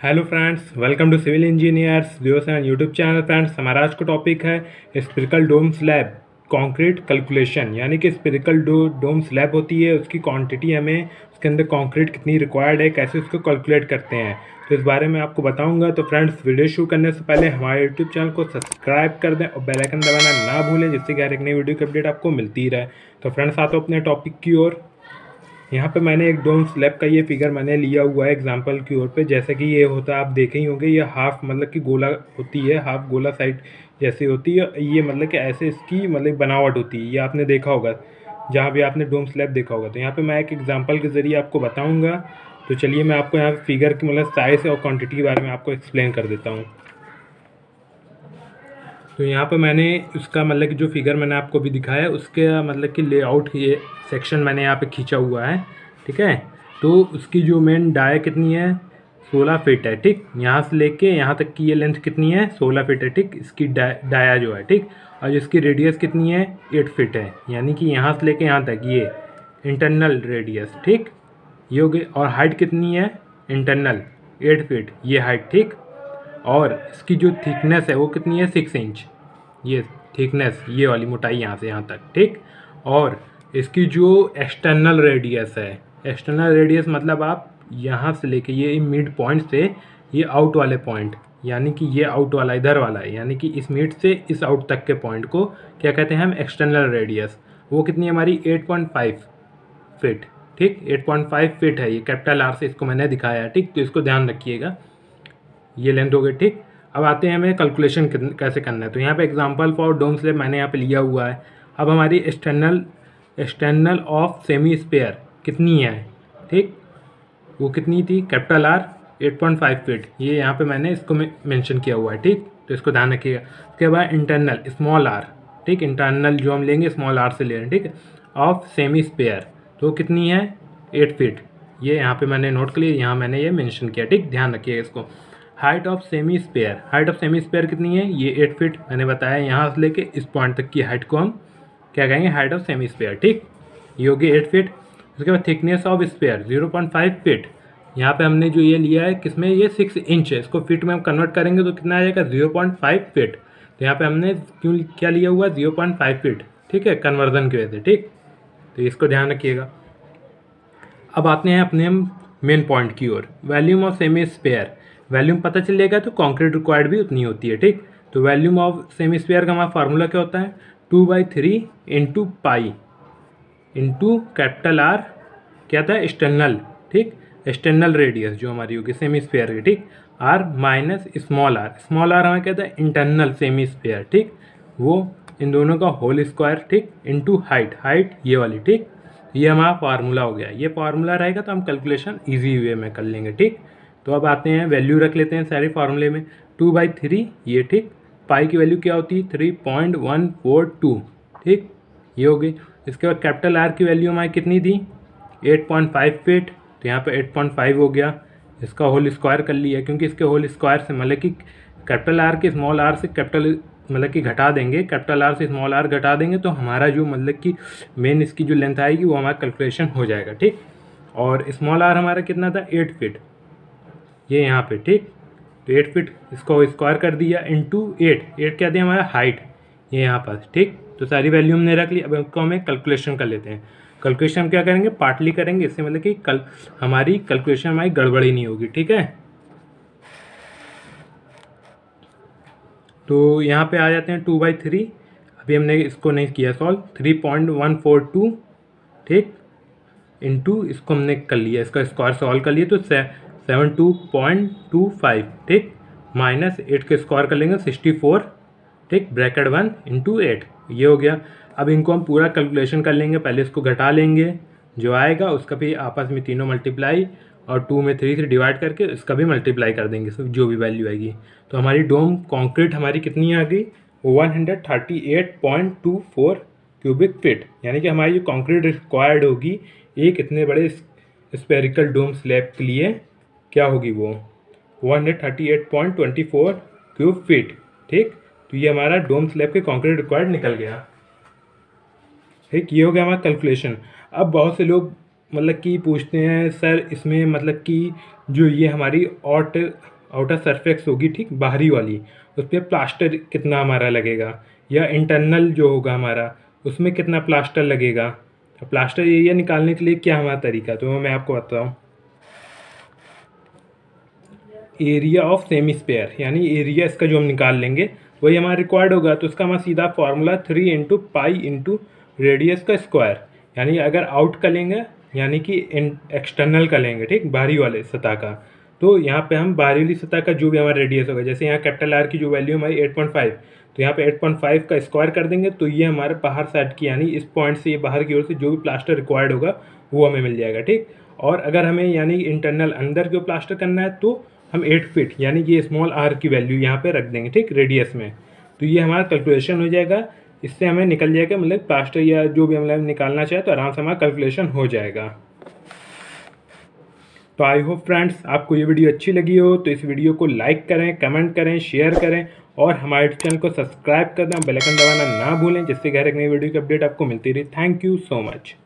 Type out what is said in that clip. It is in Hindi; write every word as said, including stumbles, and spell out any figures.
Hello friends, welcome to civil engineers zero seven YouTube channel. Friends, हमारा आज का टॉपिक है spherical dome slab concrete calculation. यानी कि स्पिरिकल डो डोम स्लैब होती है, उसकी क्वांटिटी हमें उसके अंदर कंक्रीट कितनी रिक्वायर्ड है, कैसे उसको कैलकुलेट करते हैं, तो इस बारे में आपको बताऊंगा। तो फ्रेंड्स, वीडियो शुरू करने से पहले हमारे यूट्यूब चैनल को सब्सक्राइब कर दें और बेल आइकन दबाना ना भूलें, जिससे कि हर एक नई वीडियो की अपडेट आपको मिलती रहे। तो फ्रेंड्स, आते अपने टॉपिक की ओर। यहाँ पे मैंने एक डोम स्लैब का ये फिगर मैंने लिया हुआ है एग्जांपल की ओर पे। जैसे कि ये होता है, आप देखे ही होंगे, ये हाफ मतलब कि गोला होती है, हाफ गोला साइड जैसी होती है। ये मतलब कि ऐसे इसकी मतलब बनावट होती है, ये आपने देखा होगा जहाँ भी आपने डोम स्लैब देखा होगा। तो यहाँ पे मैं एक एग्जांपल के ज़रिए आपको बताऊँगा। तो चलिए मैं आपको यहाँ फिगर की मतलब साइज़ और क्वान्टिटी के बारे में आपको एक्सप्लेन कर देता हूँ। तो यहाँ पे मैंने उसका मतलब कि जो फिगर मैंने आपको भी दिखाया है, उसके मतलब कि लेआउट ये सेक्शन मैंने यहाँ पे खींचा हुआ है, ठीक है। तो उसकी जो मेन डाया कितनी है, सोलह फीट है, ठीक। यहाँ से लेके यहाँ तक की ये लेंथ कितनी है, सोलह फीट है, ठीक। इसकी डा, डाया जो है, ठीक। और जिसकी रेडियस कितनी है, एट फीट है। यानी कि यहाँ से लेके यहाँ तक ये इंटरनल रेडियस, ठीक, ये हो गई। और हाइट कितनी है इंटरनल, एट फीट ये हाइट, ठीक। और इसकी जो थिकनेस है वो कितनी है, सिक्स इंच। ये थिकनेस, ये वाली मोटाई यहाँ से यहाँ तक, ठीक। और इसकी जो एक्सटर्नल रेडियस है, एक्सटर्नल रेडियस मतलब आप यहाँ से लेके ये मिड पॉइंट से ये आउट वाले पॉइंट, यानी कि ये आउट वाला इधर वाला है, यानी कि इस मिड से इस आउट तक के पॉइंट को क्या कहते हैं हम, एक्सटर्नल रेडियस। वो कितनी है हमारी, एट पॉइंट फाइव फीट, ठीक। एट पॉइंट फाइव फीट है, ये कैपिटल आर से इसको मैंने दिखाया है, ठीक। तो इसको ध्यान रखिएगा, ये लेंथ हो गई, ठीक। अब आते हैं हमें कैलकुलेशन कैसे करना है। तो यहाँ पे एग्जांपल फॉर डोम स्लैब मैंने यहाँ पे लिया हुआ है। अब हमारी external external of semi sphere कितनी है, ठीक, वो कितनी थी, capital R eight point five feet, ये यहाँ पे मैंने इसको मेंशन किया हुआ है, ठीक। तो इसको ध्यान रखिएगा। उसके बाद इंटरनल स्मॉल आर, ठीक, इंटरनल जो हम लेंगे स्मॉल आर से ले रहे हैं, ठीक, ऑफ सेमी स्पेयर, तो कितनी है, एट फीट। ये यहाँ पे मैंने नोट कर लिया, यहाँ मैंने ये मेंशन किया, ठीक, ध्यान रखिएगा इसको। Height of semi sphere, height of semi sphere कितनी है, ये एट फीट मैंने बताया। यहाँ से लेके इस पॉइंट तक की हाइट को हम क्या कहेंगे, हाइट ऑफ सेमी स्पेयर, ठीक, ये होगी एट फीट। उसके बाद thickness of sphere zero point five feet. यहाँ पे हमने जो ये लिया है किसमें, ये सिक्स इंच है, इसको फीट में हम कन्वर्ट करेंगे तो कितना आ जाएगा, जीरो पॉइंट फाइव फीट। तो यहाँ पे हमने क्यों क्या लिया हुआ है, जीरो पॉइंट फाइव फीट, ठीक है, कन्वर्जन की वजह से, ठीक। तो इसको ध्यान रखिएगा। अब आते हैं अपने मेन पॉइंट की ओर, volume of semi sphere. Volume पता चलेगा तो कंक्रीट रिक्वायर्ड भी उतनी होती है, ठीक। तो वॉल्यूम ऑफ सेमी स्पेयर का हमारा फार्मूला क्या होता है, two by three into pi into capital R, क्या था, एक्सटर्नल, ठीक, एक्सटर्नल रेडियस जो हमारी होगी सेमी स्पेयर की, ठीक, R minus small R. Small R हमें कहता है इंटरनल सेमी स्पेयर, ठीक, वो इन दोनों का होल स्क्वायर, ठीक, इंटू हाइट, हाइट ये वाली, ठीक। ये हमारा फार्मूला हो गया। ये फार्मूला रहेगा तो हम कैलकुलेशन ईजी वे में कर लेंगे, ठीक। तो अब आते हैं, वैल्यू रख लेते हैं सारे फार्मूले में। टू बाई थ्री ये, ठीक, पाई की वैल्यू क्या होती है, three point one four two, ठीक, ये हो गई। इसके बाद कैपिटल आर की वैल्यू हमारी कितनी थी, एट पॉइंट फाइव फीट, तो यहाँ पे एट पॉइंट फाइव हो गया। इसका होल स्क्वायर कर लिया, क्योंकि इसके होल स्क्वायर से मतलब कि कैपिटल आर के स्मॉल आर से कैपिटल मतलब कि घटा देंगे, कैपिटल आर से स्मॉल आर घटा देंगे तो हमारा जो मतलब कि मेन इसकी जो लेंथ आएगी वो हमारा कैलकुलेशन हो जाएगा, ठीक। और स्मॉल आर हमारा कितना था, एट फीट, ये यहाँ पे, ठीक। तो एट फीट इसको स्क्वायर कर दिया इंटू एट, एट क्या दिया हमारा हाइट, ये यहाँ पास, ठीक। तो सारी वैल्यू हमने रख ली। अब इसको हमें कैलकुलेशन कर लेते हैं। कैलकुलेशन हम क्या करेंगे, पार्टली करेंगे, इससे मतलब कि कल हमारी कैलकुलेशन हमारी गड़बड़ी नहीं होगी, ठीक है। तो यहाँ पे आ जाते हैं टू बाई थ्री, अभी हमने इसको नहीं किया solve, three point one four two, ठीक, इंटू इसको हमने कर लिया, इसका स्क्वायर सॉल्व कर लिया तो से seven two point two five, ठीक, माइनस एट के स्क्वायर कर लेंगे सिक्सटी फोर, ठीक, ब्रैकेट वन इंटू एट, ये हो गया। अब इनको हम पूरा कैलकुलेशन कर लेंगे, पहले इसको घटा लेंगे, जो आएगा उसका भी आपस में तीनों मल्टीप्लाई, और टू में थ्री से डिवाइड करके इसका भी मल्टीप्लाई कर देंगे, जो भी वैल्यू आएगी। तो हमारी डोम कंक्रीट हमारी कितनी आ गई, one hundred thirty eight point two four cubic feet. यानी कि हमारी जो कंक्रीट रिक्वायर्ड होगी एक इतने बड़े स्पेरिकल डोम स्लैब के लिए क्या होगी, वो one hundred thirty eight point two four cube feet, ठीक। तो ये हमारा डोम स्लैब के कंक्रीट रिक्वायर्ड निकल गया, ठीक। ये हो गया हमारा कैलकुलेशन। अब बहुत से लोग मतलब कि पूछते हैं, सर इसमें मतलब कि जो ये हमारी ऑट आउटर सरफेस होगी, ठीक, बाहरी वाली, उस पर प्लास्टर कितना हमारा लगेगा, या इंटरनल जो होगा हमारा उसमें कितना प्लास्टर लगेगा। प्लास्टर एरिया निकालने के लिए क्या हमारा तरीका, तो मैं आपको बताऊँ। एरिया ऑफ सेमी स्पेयर, यानी एरिया इसका जो हम निकाल लेंगे वही हमारा रिक्वायर्ड होगा। तो उसका हमारा सीधा formula three into pi into radius का स्क्वायर, यानी अगर आउट का लेंगे यानी कि एक्सटर्नल का लेंगे, ठीक, बाहरी वाले सतह का, तो यहाँ पे हम बाहरी वाली सतह का जो भी हमारा रेडियस होगा, जैसे यहाँ कैपिटल आर की जो वैल्यू हमारी एट पॉइंट फाइव, तो यहाँ पे एट पॉइंट फाइव का स्क्वायर कर देंगे, तो ये हमारे बाहर साइड की यानी इस पॉइंट से ये बाहर की ओर से जो भी प्लास्टर रिक्वायर्ड होगा वो हमें मिल जाएगा, ठीक। और अगर हमें यानी इंटरनल अंदर जो प्लास्टर करना है तो हम एट फीट यानी कि स्मॉल आर की वैल्यू यहाँ पे रख देंगे, ठीक, रेडियस में। तो ये हमारा कैलकुलेशन हो जाएगा, इससे हमें निकल जाएगा मतलब प्लास्टर या जो भी हम निकालना चाहे तो आराम से हमारा कैलकुलेशन हो जाएगा। तो आई होप फ्रेंड्स आपको ये वीडियो अच्छी लगी हो, तो इस वीडियो को लाइक करें, कमेंट करें, शेयर करें और हमारे चैनल को सब्सक्राइब करना, बेल आइकन दबाना ना भूलें, जिससे हर एक नई वीडियो की अपडेट आपको मिलती रही। Thank you so much.